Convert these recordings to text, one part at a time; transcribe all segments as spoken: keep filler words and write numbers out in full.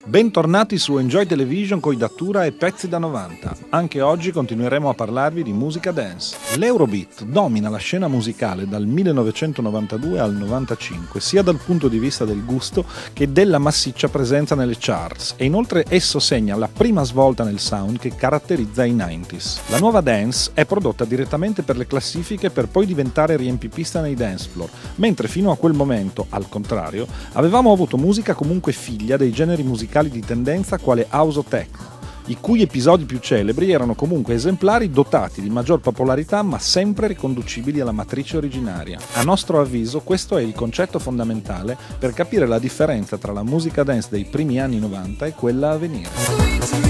Bentornati su Enjoy Television coi Datura e pezzi da novanta. Anche oggi continueremo a parlarvi di musica dance. L'Eurobeat domina la scena musicale dal millenovecentonovantadue al novantacinque, sia dal punto di vista del gusto che della massiccia presenza nelle charts, e inoltre esso segna la prima svolta nel sound che caratterizza i novanta. La nuova dance è prodotta direttamente per le classifiche per poi diventare riempipista nei dance floor, mentre fino a quel momento, al contrario, avevamo avuto musica comunque figlia dei generi musicali di tendenza quale house o techno, i cui episodi più celebri erano comunque esemplari dotati di maggior popolarità ma sempre riconducibili alla matrice originaria. A nostro avviso questo è il concetto fondamentale per capire la differenza tra la musica dance dei primi anni novanta e quella a venire.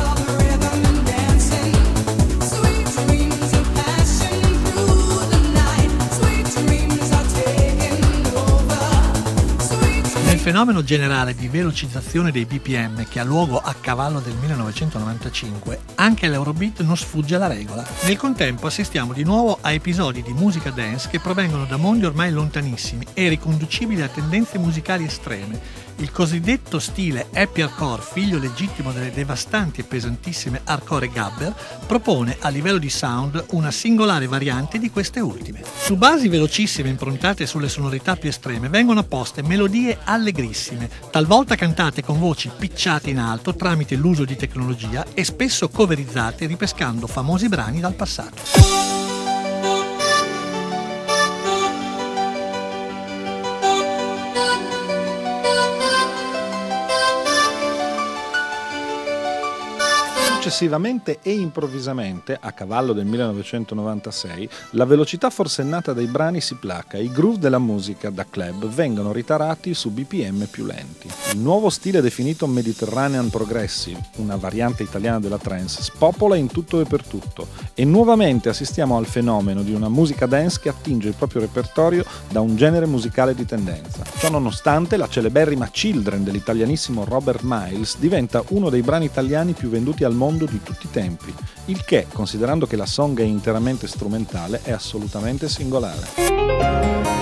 Il fenomeno generale di velocizzazione dei B P M che ha luogo a cavallo del millenovecentonovantacinque, anche l'Eurobeat non sfugge alla regola. Nel contempo assistiamo di nuovo a episodi di musica dance che provengono da mondi ormai lontanissimi e riconducibili a tendenze musicali estreme. Il cosiddetto stile happy hardcore, figlio legittimo delle devastanti e pesantissime hardcore e gabber, propone a livello di sound una singolare variante di queste ultime. Su basi velocissime improntate sulle sonorità più estreme vengono poste melodie allegrissime, talvolta cantate con voci pitchate in alto tramite l'uso di tecnologia e spesso coverizzate ripescando famosi brani dal passato. Successivamente e improvvisamente, a cavallo del millenovecentonovantasei, la velocità forsennata dei brani si placa e i groove della musica da club vengono ritarati su B P M più lenti. Il nuovo stile definito Mediterranean Progressive, una variante italiana della trance, spopola in tutto e per tutto, e nuovamente assistiamo al fenomeno di una musica dance che attinge il proprio repertorio da un genere musicale di tendenza. Ciò nonostante, la celeberrima Children dell'italianissimo Robert Miles diventa uno dei brani italiani più venduti al mondo di tutti i tempi, il che, considerando che la song è interamente strumentale, è assolutamente singolare.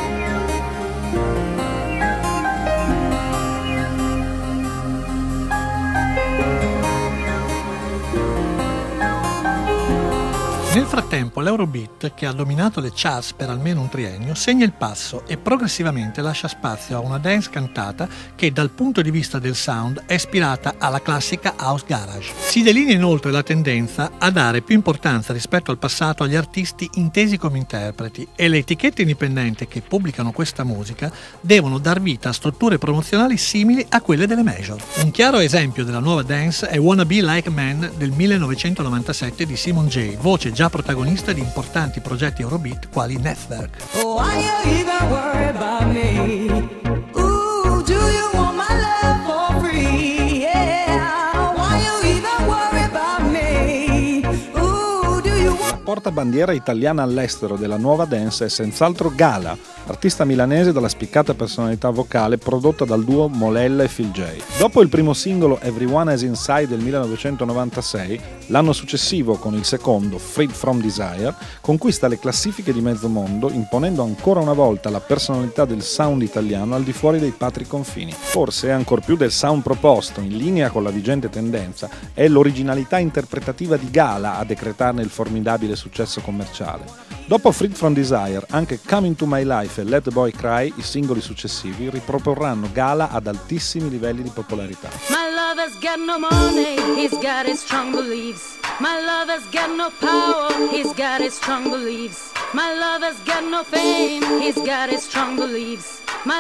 Nel frattempo l'Eurobeat, che ha dominato le charts per almeno un triennio, segna il passo e progressivamente lascia spazio a una dance cantata che dal punto di vista del sound è ispirata alla classica house garage. Si delinea inoltre la tendenza a dare più importanza rispetto al passato agli artisti intesi come interpreti, e le etichette indipendenti che pubblicano questa musica devono dar vita a strutture promozionali simili a quelle delle major. Un chiaro esempio della nuova dance è Wanna Be Like a Man del millenovecentonovantasette di Simon J, voce già protagonista di importanti progetti Eurobeat quali Network. Oh, why you even worry about me? Ooh, do you want my love for free? Yeah, why you even worry about me? Ooh, do you want... La portabandiera italiana all'estero della nuova dance è senz'altro Gala, artista milanese dalla spiccata personalità vocale prodotta dal duo Molella e Phil J. Dopo il primo singolo Everyone Has Inside del millenovecentonovantasei, l'anno successivo, con il secondo Freed From Desire, conquista le classifiche di mezzo mondo, imponendo ancora una volta la personalità del sound italiano al di fuori dei patri confini. Forse, ancor più del sound proposto, in linea con la vigente tendenza, è l'originalità interpretativa di Gala a decretarne il formidabile successo commerciale. Dopo Freed From Desire, anche Coming to My Life e Let the Boy Cry, i singoli successivi, riproporranno Gala ad altissimi livelli di popolarità. My lover's got no money, he's got his strong beliefs. My lover's got no power, he's got his strong beliefs. My lover's got no fame, he's got his strong beliefs.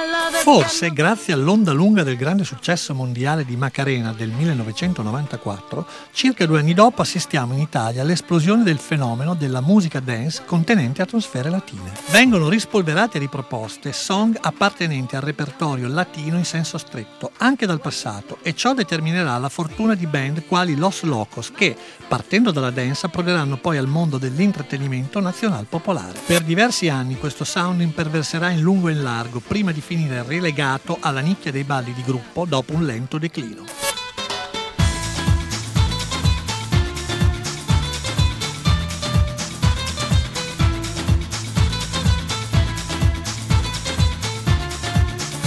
Forse, grazie all'onda lunga del grande successo mondiale di Macarena del millenovecentonovantaquattro, circa due anni dopo assistiamo in Italia all'esplosione del fenomeno della musica dance contenente atmosfere latine. Vengono rispolverate e riproposte song appartenenti al repertorio latino in senso stretto, anche dal passato, e ciò determinerà la fortuna di band quali Los Locos che, partendo dalla dance, approderanno poi al mondo dell'intrattenimento nazional popolare. Per diversi anni questo sound imperverserà in lungo e in largo, prima di finire relegato alla nicchia dei balli di gruppo dopo un lento declino.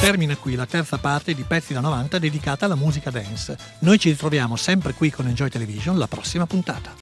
Termina qui la terza parte di Pezzi da novanta dedicata alla musica dance. Noi ci ritroviamo sempre qui con Enjoy Television la prossima puntata.